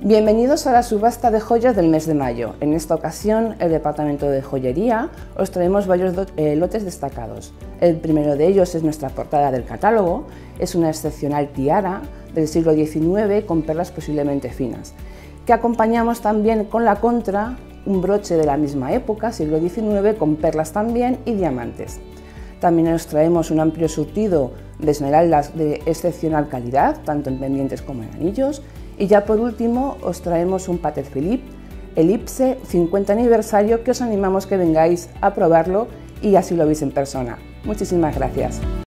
Bienvenidos a la subasta de joyas del mes de mayo. En esta ocasión, el Departamento de Joyería os traemos varios lotes destacados. El primero de ellos es nuestra portada del catálogo. Es una excepcional tiara del siglo XIX con perlas posiblemente finas, que acompañamos también con la contra, un broche de la misma época, siglo XIX, con perlas también y diamantes. También os traemos un amplio surtido de esmeraldas de excepcional calidad, tanto en pendientes como en anillos. Y ya por último os traemos un Patek Philippe Ellipse 50 aniversario que os animamos que vengáis a probarlo y así lo veis en persona. Muchísimas gracias.